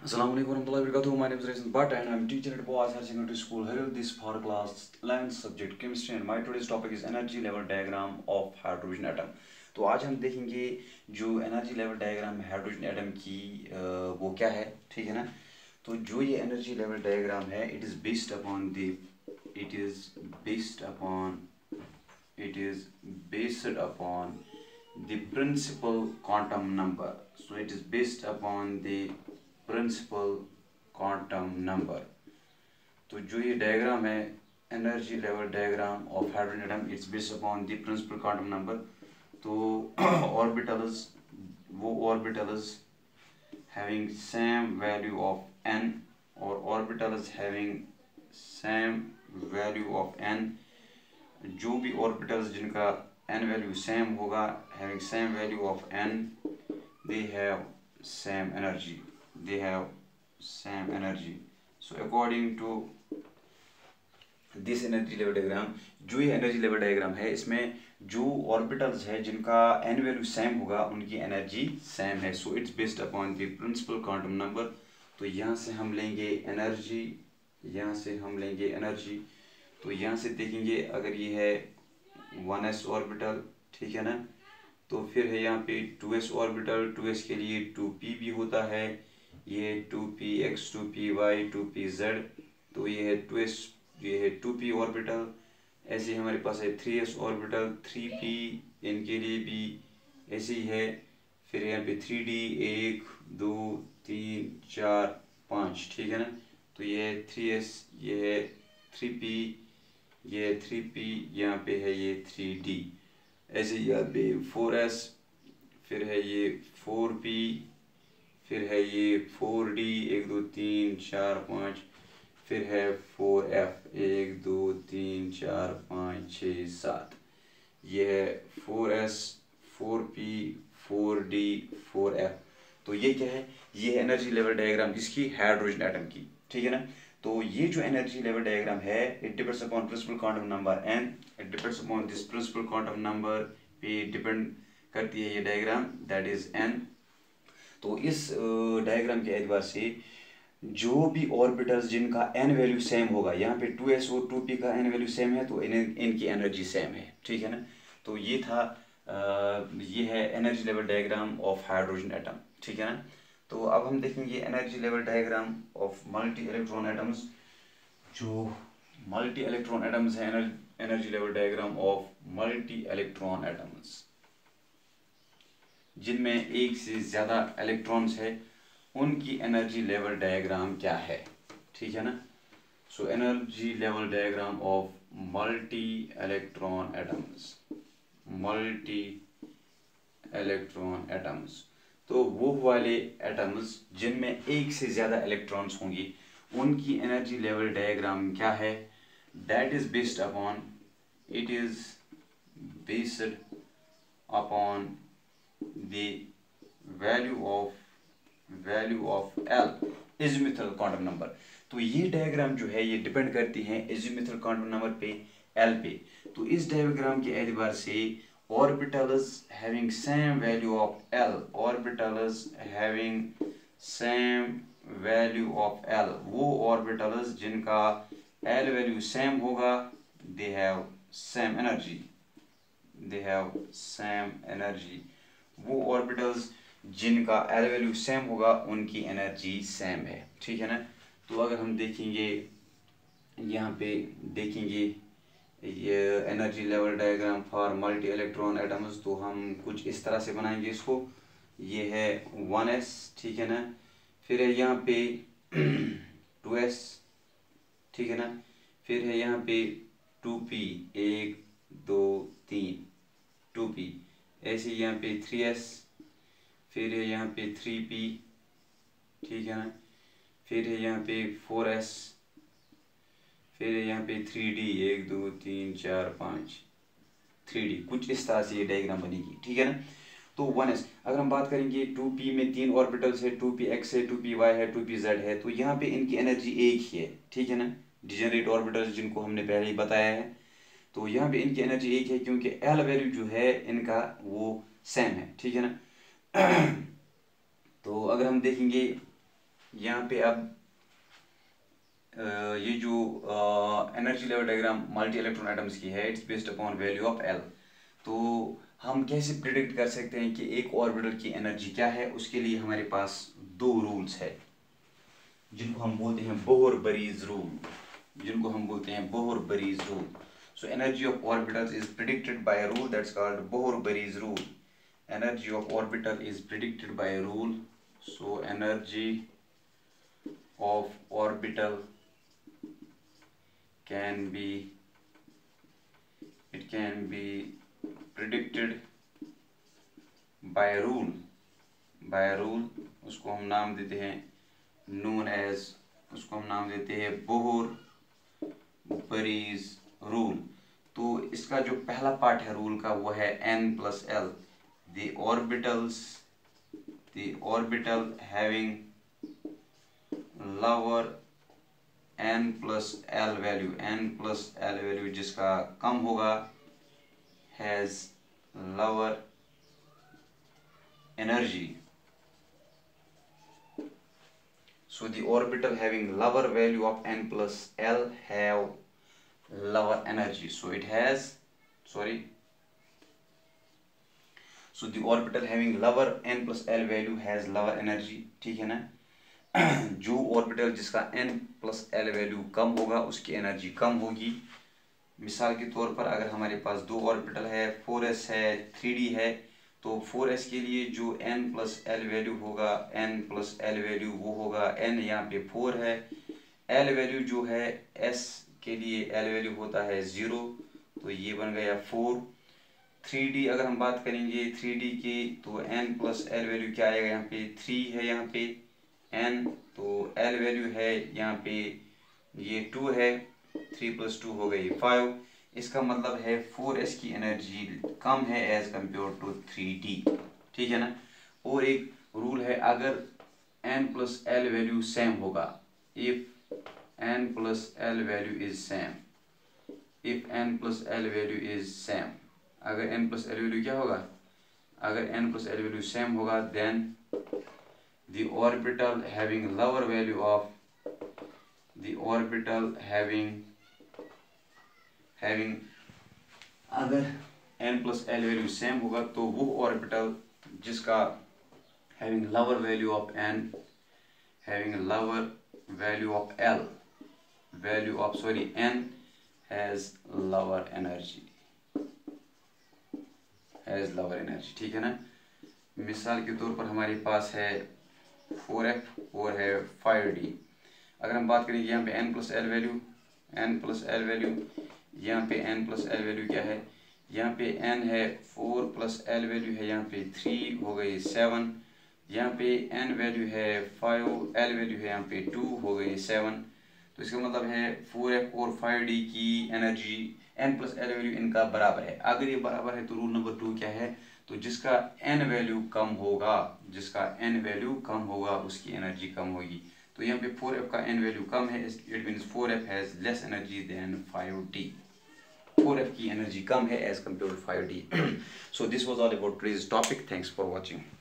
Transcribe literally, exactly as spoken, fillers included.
Assalamu alaikum warahmatullahi wabarakatuh. My name is Raisin Bhatt and I am teacher at Boaz Higher Secondary School. Here this for class eleventh subject chemistry and my today's topic is energy level diagram of hydrogen atom. तो आज हम देखेंगे जो energy level diagram है hydrogen atom की वो क्या है, ठीक है ना। तो जो ये एनर्जी लेवल डायग्राम है it is based upon the it is based upon it is based upon the principal quantum number. So it is based upon the principal quantum number. तो जो ये डायग्राम है energy level diagram of hydrogen atom it's based upon the principal quantum number. तो orbitals वो orbitals having same value of n और orbitals having same value of n, जो भी orbitals जिनका n वैल्यू सेम होगा having same value of n they have same energy they have same energy. So according to this energy level diagram, जो ये energy level diagram है इसमें जो orbitals है जिनका n वैल्यू सेम होगा उनकी एनर्जी सेम है. So it's based upon the principal quantum number. तो यहाँ से हम लेंगे एनर्जी, यहाँ से हम लेंगे एनर्जी. तो यहाँ से देखेंगे अगर ये है वन एस ऑर्बिटल, ठीक है ना, तो फिर है यहाँ पे two S orbital. Two S के लिए टू पी भी होता है, ये two P X, two P Y, two P Z. तो ये है टू एस, ये है टू पी ऑर्बिटल. ऐसे ही हमारे पास है three S orbital, three P इनके लिए भी ऐसे ही है. फिर यहाँ पे थ्री डी, एक दो तीन चार पाँच, ठीक है ना. तो ये है थ्री एस, ये है थ्री पी, ये थ्री पी, यहाँ पे है ये थ्री डी. ऐसे यहाँ पे फोर एस, फिर है ये फोर पी, फिर है ये फोर डी, एक दो तीन चार पाँच, फिर है फोर एफ, एक दो तीन चार पाँच छः सात. ये है four S, four P, four D, four F. तो ये क्या है, ये है एनर्जी लेवल डायग्राम किसकी, हाइड्रोजन एटम की, ठीक है ना. तो ये जो एनर्जी लेवल डायग्राम है it depends upon principal quantum number N. It depends upon this principal quantum number पे डिपेंड करती है ये डायग्राम, दैट इज एन. तो इस डायग्राम के एतबार से जो भी ऑर्बिटल्स जिनका एन वैल्यू सेम होगा, यहाँ पे टू एस और टू पी का एन वैल्यू सेम है तो इन इनकी एनर्जी सेम है, ठीक है ना. तो ये था आ, ये है energy level diagram of hydrogen atom, ठीक है ना. तो अब हम देखेंगे energy level diagram of multi electron atoms. जो मल्टी इलेक्ट्रॉन एटम्स है, energy level diagram of multi electron atoms जिनमें एक से ज़्यादा इलेक्ट्रॉन्स है उनकी एनर्जी लेवल डायग्राम क्या है, ठीक है ना. So energy level diagram of multi electron atoms, multi electron atoms. तो वो वाले एटम्स जिनमें एक से ज़्यादा इलेक्ट्रॉन्स होंगी उनकी एनर्जी लेवल डायग्राम क्या है, that is based upon it is based upon the value of value of L azimuthal quantum number. तो ये डायग्राम जो है ये डिपेंड करती है एजिमुथल क्वांटम नंबर पे, एल पे. तो इस डायग्राम के एतबार से orbitals having same value of L, orbitals having same value of L, वो orbitals जिनका L value same होगा they have same energy, they have same energy. वो orbitals जिनका L value same होगा उनकी energy same है, ठीक है ना. तो अगर हम देखेंगे यहाँ पे देखेंगे ये energy level diagram for multi electron atoms, तो हम कुछ इस तरह से बनाएंगे इसको. ये है वन एस, ठीक है ना. फिर है यहाँ पे टू एस, ठीक है ना. फिर है यहाँ पे टू पी, एक दो तीन, टू पी. ऐसे यहाँ पे थ्री एस, फिर है यहाँ पे थ्री पी, ठीक है ना. फिर है यहाँ पे फोर एस, फिर यहाँ पे थ्री डी, एक दो तीन चार पाँच, थ्री डी. कुछ इस तरह से ये डायग्राम बनेगी, ठीक है ना. तो वन एस अगर हम बात करेंगे टू पी में तीन ऑर्बिटल्स है, टू पी एक्स है, टू पी वाई है, टू पी जेड है. तो यहाँ पे इनकी एनर्जी एक ही है, ठीक है ना. डिजेनरेट ऑर्बिटल्स जिनको हमने पहले ही बताया है, तो यहाँ पे इनकी एनर्जी एक है क्योंकि एल वैल्यू जो है इनका वो सेम है, ठीक है ना. तो अगर हम देखेंगे यहाँ पे अब ये जो energy level diagram multi electron atoms की है, it's based upon value of L. तो हम कैसे प्रिडिक्ट कर सकते हैं कि एक ऑर्बिटल की एनर्जी क्या है? उसके लिए हमारे पास दो रूल्स है जिनको हम बोलते हैं बोहर-बरीज रूल जिनको हम बोलते हैं Bohr Bury rule. So energy of orbitals is predicted by a rule that's called Bohr Bury rule. Energy of orbital is predicted by a rule. So energy of orbital can be it can be predicted by a rule by a rule उसको हम नाम देते हैं known as उसको हम नाम देते हैं बोहर-बरीज रूल। तो इसका जो पहला पार्ट है रूल का वो है n plus l, the orbitals the orbital having lower n plus l value n plus l value जिसका कम होगा has lower energy. So the orbital having lower value of n plus l have lower energy. So it has sorry so the orbital having lower n plus l value has lower energy. ठीक है ना? जो orbital जिसका n plus L value कम होगा उसकी energy कम होगी। मिसाल के तौर पर अगर हमारे पास दो ऑर्बिटल है, फोर एस है, थ्री डी है, तो फोर एस के लिए जो n प्लस एल वैल्यू होगा, n प्लस एल वैल्यू वो होगा n, यहाँ पे फोर है, l वैल्यू जो है s के लिए l वैल्यू होता है ज़ीरो, तो ये बन गया फोर। थ्री डी अगर हम बात करेंगे थ्री डी की, तो n प्लस एल वैल्यू क्या आएगा, यहाँ पे थ्री है, यहाँ पे n, तो l वैल्यू है यहाँ पे ये टू है, थ्री प्लस टू हो गई फाइव। इसका मतलब है फोर एस की एनर्जी कम है as compare to three D. ठीक है ना? और एक रूल है, अगर n plus L value same होगा, if n plus L value is same if n plus L value is same अगर n प्लस एल वैल्यू क्या होगा, अगर n plus L value same होगा, then the orbital having lower value of the orbital having having अगर n plus l value same होगा तो वो orbital जिसका having lower value of n having lower value of l value of sorry n has lower energy has lower energy। ठीक है ना? मिसाल के तौर पर हमारे पास है फोर एफ और है फाइव डी। अगर हम बात करेंगे यहाँ पे n plus L value n plus L value यहाँ पे n प्लस एल वैल्यू क्या है, यहाँ पे n है, फोर प्लस एल वैल्यू है यहाँ पे थ्री हो गई सेवन, यहाँ पे n वैल्यू है फाइव, l वैल्यू है यहाँ पे टू हो गई सेवन। तो इसका मतलब है फोर एफ और फाइव डी की energy n plus L value इनका बराबर है। अगर ये बराबर है तो रूल नंबर टू क्या है, तो जिसका n वैल्यू कम होगा जिसका n वैल्यू कम होगा उसकी एनर्जी कम होगी। तो यहाँ पे फोर एफ का n वैल्यू कम है, it means four F has less energy than five D. Four F की एनर्जी कम है as compare to five D. So this was all about today's topic. Thanks for watching.